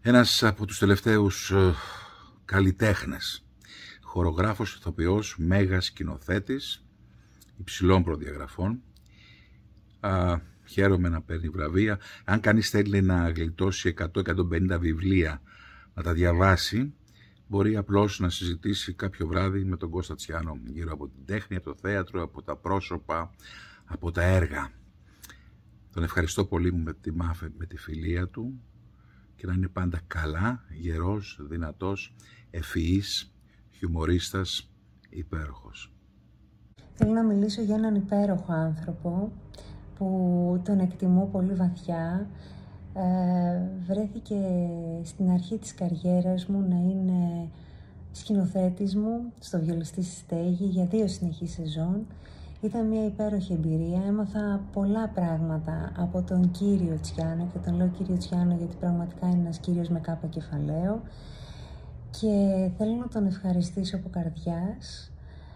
Ένας από τους τελευταίους καλλιτέχνες, χορογράφος, ηθοποιός, μέγας σκηνοθέτης, υψηλών προδιαγραφών. Χαίρομαι να παίρνει βραβεία. Αν κανείς θέλει να γλιτώσει 100-150 βιβλία, να τα διαβάσει, μπορεί απλώς να συζητήσει κάποιο βράδυ με τον Κώστα Τσιάνο γύρω από την τέχνη, από το θέατρο, από τα πρόσωπα, από τα έργα. Τον ευχαριστώ πολύ που με τιμά με τη φιλία του και να είναι πάντα καλά, γερός, δυνατός, ευφυής, χιουμορίστας, υπέροχος. Θέλω να μιλήσω για έναν υπέροχο άνθρωπο που τον εκτιμώ πολύ βαθιά. Βρέθηκε στην αρχή της καριέρας μου να είναι σκηνοθέτης μου στο Βιολιστή στη Στέγη για 2 συνεχείς σεζόν. Ήταν μια υπέροχη εμπειρία, έμαθα πολλά πράγματα από τον κύριο Τσιάνο και τον λέω κύριο Τσιάνο γιατί πραγματικά είναι ένας κύριος με κάπα κεφαλαίο και θέλω να τον ευχαριστήσω από καρδιάς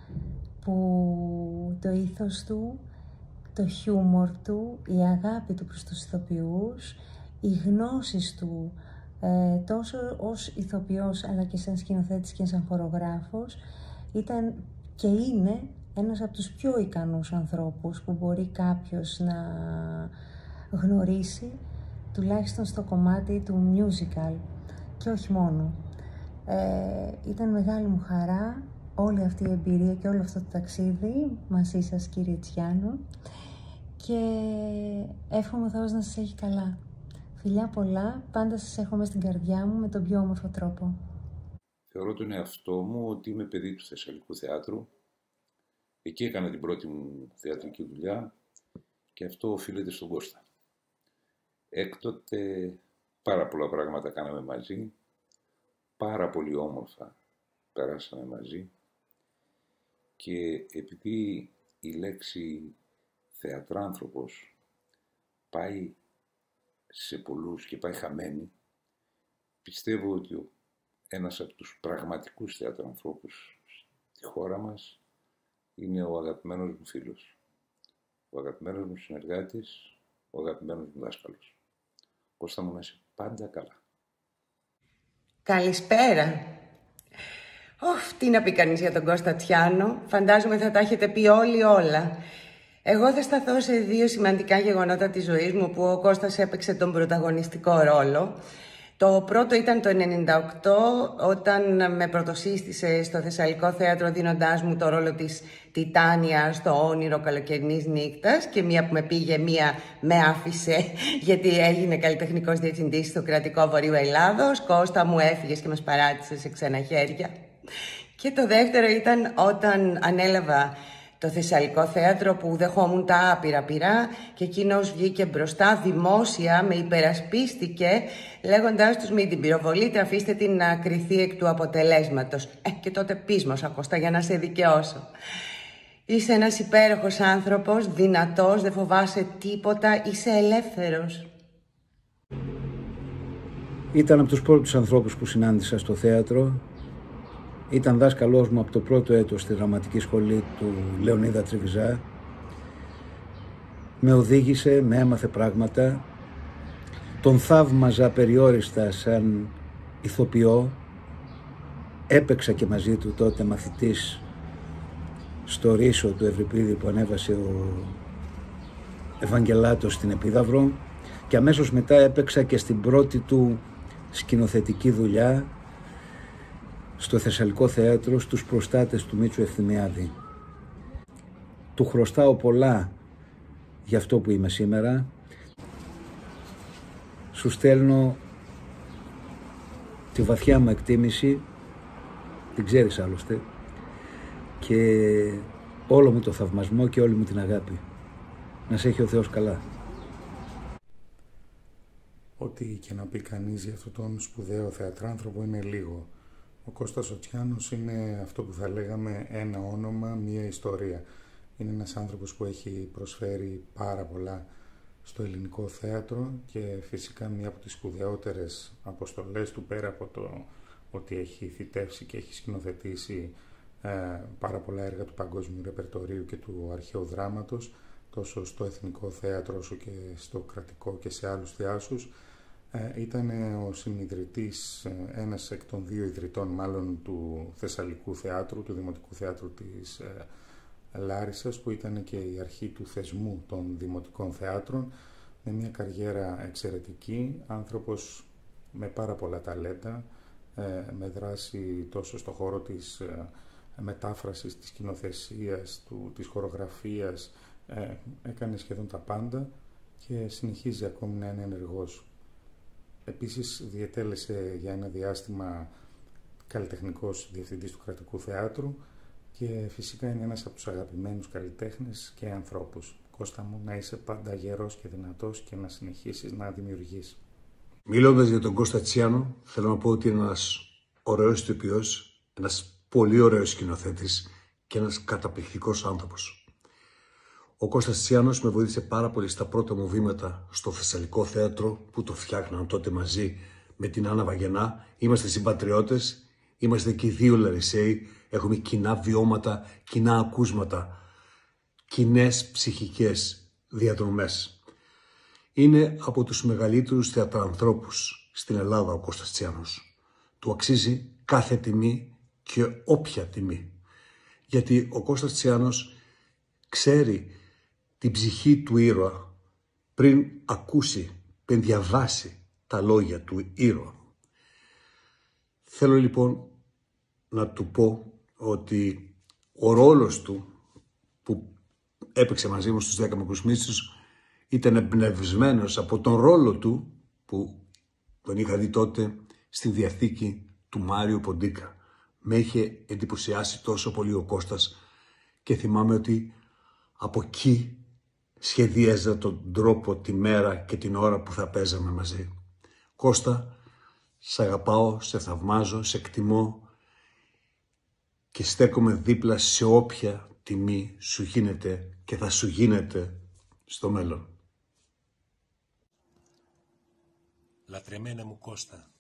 που το ήθος του, το χιούμορ του, η αγάπη του προς τους ηθοποιούς, οι γνώσεις του τόσο ως ηθοποιός αλλά και σαν σκηνοθέτης και σαν χορογράφος ήταν και είναι ένας από τους πιο ικανούς ανθρώπους που μπορεί κάποιος να γνωρίσει, τουλάχιστον στο κομμάτι του musical και όχι μόνο. Ήταν μεγάλη μου χαρά όλη αυτή η εμπειρία και όλο αυτό το ταξίδι μαζί σας κύριε Τσιάνο και εύχομαι ο Θεός να σας έχει καλά. Φιλιά πολλά, πάντα σας έχω μες στην καρδιά μου με τον πιο όμορφο τρόπο. Θεωρώ τον εαυτό μου ότι είμαι παιδί του Θεσσαλικού Θεάτρου. Εκεί έκανα την πρώτη μου θεατρική δουλειά και αυτό οφείλεται στον Κώστα. Έκτοτε πάρα πολλά πράγματα κάναμε μαζί, πάρα πολύ όμορφα περάσαμε μαζί και επειδή η λέξη θεατράνθρωπος πάει σε πολλούς και πάει χαμένη, πιστεύω ότι ένας από τους πραγματικούς θεατρανθρώπους στη χώρα μας είναι ο αγαπημένος μου φίλος, ο αγαπημένος μου συνεργάτης, ο αγαπημένος μου δάσκαλος. Κώστα μου, να είσαι πάντα καλά. Καλησπέρα. Τι να πει κανείς για τον Κώστα Τσιάνο. Φαντάζομαι θα τα έχετε πει όλοι όλα. Εγώ θα σταθώ σε 2 σημαντικά γεγονότα της ζωής μου που ο Κώστας έπαιξε τον πρωταγωνιστικό ρόλο. Το πρώτο ήταν το 1998 όταν με πρωτοσύστησε στο Θεσσαλικό Θέατρο δίνοντάς μου το ρόλο της Τιτάνια στο Όνειρο Καλοκαιρινής Νύχτας και μία που με πήγε, μία με άφησε γιατί έγινε καλλιτεχνικός διευθυντής στο Κρατικό Βορείου Ελλάδος. Κώστα μου, έφυγες και μας παράτησε σε ξένα χέρια. Και το δεύτερο ήταν όταν ανέλαβα το Θεσσαλικό Θέατρο που δεχόμουν τα άπειρα πειρά και εκείνος βγήκε μπροστά δημόσια, με υπερασπίστηκε λέγοντάς τους μην την πυροβολείτε, αφήστε την να κριθεί εκ του αποτελέσματος. Και τότε πείσμωσα Κώστα για να σε δικαιώσω. Είσαι ένας υπέροχος άνθρωπος, δυνατός, δεν φοβάσαι τίποτα, είσαι ελεύθερος. Ήταν από τους πρώτους ανθρώπους που συνάντησα στο θέατρο. Ήταν δάσκαλός μου από το πρώτο έτος στη δραματική σχολή του Λεωνίδα Τριβιζά. Με οδήγησε, με έμαθε πράγματα. Τον θαύμαζα περιόριστα σαν ηθοποιό. Έπαιξα και μαζί του τότε μαθητής στο Ρήσο του Ευρυπίδη που ανέβασε ο Ευαγγελάτος στην Επίδαυρο και αμέσως μετά έπαιξα και στην πρώτη του σκηνοθετική δουλειά στο Θεσσαλικό Θέατρο, στους προστάτες του Μίτσου Ευθυμιάδη. Του χρωστάω πολλά για αυτό που είμαι σήμερα. Σου στέλνω τη βαθιά μου εκτίμηση, την ξέρεις άλλωστε, και όλο μου το θαυμασμό και όλη μου την αγάπη. Να σε έχει ο Θεός καλά. Ό,τι και να πει κανείς για αυτόν τον σπουδαίο θεατράνθρωπο είναι λίγο. Ο Κώστας ο Τσιάνος είναι αυτό που θα λέγαμε ένα όνομα, μία ιστορία. Είναι ένας άνθρωπος που έχει προσφέρει πάρα πολλά στο ελληνικό θέατρο και φυσικά μία από τις σπουδαιότερες αποστολές του, πέρα από το ότι έχει θητεύσει και έχει σκηνοθετήσει πάρα πολλά έργα του παγκόσμιου ρεπερτορίου και του αρχαίου δράματος, τόσο στο Εθνικό Θέατρο όσο και στο Κρατικό και σε άλλους θεάσους, Ήταν ο συνιδρυτής, ένας εκ των 2 ιδρυτών μάλλον του Θεσσαλικού Θεάτρου, του Δημοτικού Θεάτρου της Λάρισσας, που ήταν και η αρχή του θεσμού των Δημοτικών Θεάτρων, με μια καριέρα εξαιρετική, άνθρωπος με πάρα πολλά ταλέντα, με δράση τόσο στο χώρο της μετάφρασης, της σκηνοθεσίας, της χορογραφίας, έκανε σχεδόν τα πάντα και συνεχίζει ακόμη να είναι ενεργός. Επίσης διετέλεσε για ένα διάστημα καλλιτεχνικός διευθυντής του Κρατικού Θεάτρου και φυσικά είναι ένας από τους αγαπημένους καλλιτέχνες και ανθρώπους. Κώστα μου, να είσαι πάντα γερός και δυνατός και να συνεχίσεις να δημιουργείς. Μιλώντας για τον Κώστα Τσιάνο, θέλω να πω ότι είναι ένας ωραίος ηθοποιός, ένας πολύ ωραίος σκηνοθέτης και ένας καταπληκτικός άνθρωπος. Ο Κώστας Τσιάνος με βοήθησε πάρα πολύ στα πρώτα μου βήματα στο Θεσσαλικό Θέατρο, που το φτιάχναν τότε μαζί με την Άννα Βαγενά. Είμαστε συμπατριώτες, είμαστε και οι 2 Λαρισσαίοι, έχουμε κοινά βιώματα, κοινά ακούσματα, κοινές ψυχικές διαδρομές. Είναι από τους μεγαλύτερους θεατρανθρώπους στην Ελλάδα ο Κώστας Τσιάνος. Του αξίζει κάθε τιμή και όποια τιμή. Γιατί ο Κώστας Τσιάνος ξέρει την ψυχή του ήρωα πριν ακούσει, πριν διαβάσει τα λόγια του ήρωα. Θέλω λοιπόν να του πω ότι ο ρόλος του που έπαιξε μαζί μου στους 10 Μικρούς Μύστους ήταν εμπνευσμένος από τον ρόλο του που τον είχα δει τότε στη διαθήκη του Μάριο Ποντίκα. Με είχε εντυπωσιάσει τόσο πολύ ο Κώστας και θυμάμαι ότι από εκεί σχεδίαζα τον τρόπο, τη μέρα και την ώρα που θα παίζαμε μαζί. Κώστα, σ' αγαπάω, σε θαυμάζω, σε εκτιμώ και στέκομαι δίπλα σε όποια τιμή σου γίνεται και θα σου γίνεται στο μέλλον. Λατρεμένα μου Κώστα,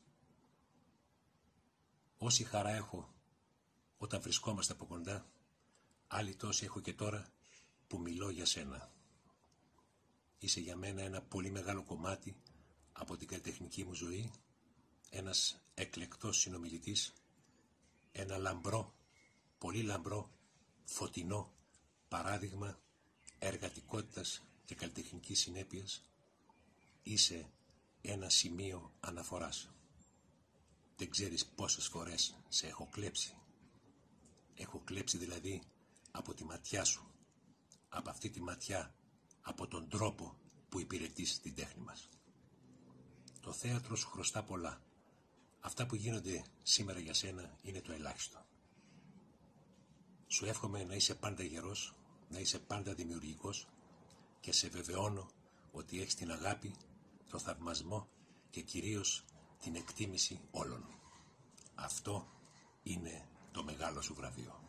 όση χαρά έχω όταν βρισκόμαστε από κοντά, άλλη τόση έχω και τώρα που μιλώ για σένα. Είσαι για μένα ένα πολύ μεγάλο κομμάτι από την καλλιτεχνική μου ζωή, ένας εκλεκτός συνομιλητής, ένα λαμπρό, πολύ λαμπρό, φωτεινό παράδειγμα εργατικότητας και καλλιτεχνικής συνέπειας. Είσαι ένα σημείο αναφοράς. Δεν ξέρεις πόσες φορές σε έχω κλέψει. Έχω κλέψει δηλαδή από τη ματιά σου, από αυτή τη ματιά, από τον τρόπο που υπηρετείς την τέχνη μας. Το θέατρο σου χρωστά πολλά. Αυτά που γίνονται σήμερα για σένα είναι το ελάχιστο. Σου εύχομαι να είσαι πάντα γερός, να είσαι πάντα δημιουργικός και σε βεβαιώνω ότι έχεις την αγάπη, το θαυμασμό και κυρίως την εκτίμηση όλων. Αυτό είναι το μεγάλο σου βραβείο.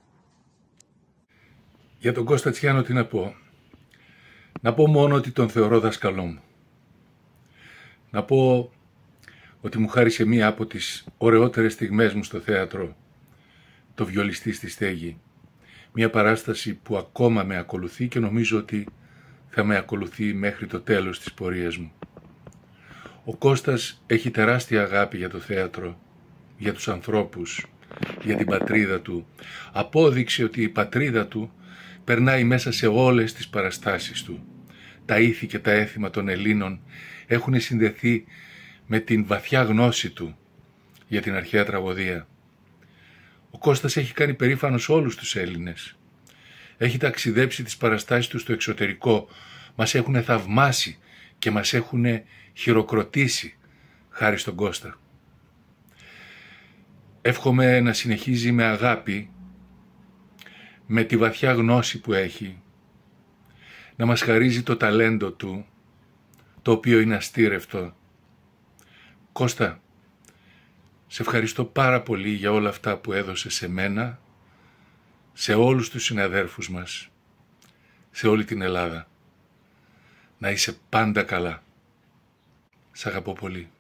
Για τον Κώστα Τσιάνο τι να πω. Να πω μόνο ότι τον θεωρώ δάσκαλό μου. Να πω ότι μου χάρισε μία από τις ωραιότερες στιγμές μου στο θέατρο, το Βιολιστή στη Στέγη. Μία παράσταση που ακόμα με ακολουθεί και νομίζω ότι θα με ακολουθεί μέχρι το τέλος της πορείας μου. Ο Κώστας έχει τεράστια αγάπη για το θέατρο, για τους ανθρώπους, για την πατρίδα του. Απόδειξε ότι η πατρίδα του περνάει μέσα σε όλες τις παραστάσεις του. Τα ήθη και τα έθιμα των Ελλήνων έχουν συνδεθεί με την βαθιά γνώση του για την αρχαία τραγωδία. Ο Κώστας έχει κάνει περήφανος όλους τους Έλληνες. Έχει ταξιδέψει τις παραστάσεις του στο εξωτερικό. Μας έχουν θαυμάσει και μας έχουν χειροκροτήσει χάρη στον Κώστα. Εύχομαι να συνεχίζει με αγάπη, με τη βαθιά γνώση που έχει, να μας χαρίζει το ταλέντο του, το οποίο είναι αστήρευτο. Κώστα, σε ευχαριστώ πάρα πολύ για όλα αυτά που έδωσες σε μένα, σε όλους τους συναδέρφους μας, σε όλη την Ελλάδα. Να είσαι πάντα καλά. Σ' αγαπώ πολύ.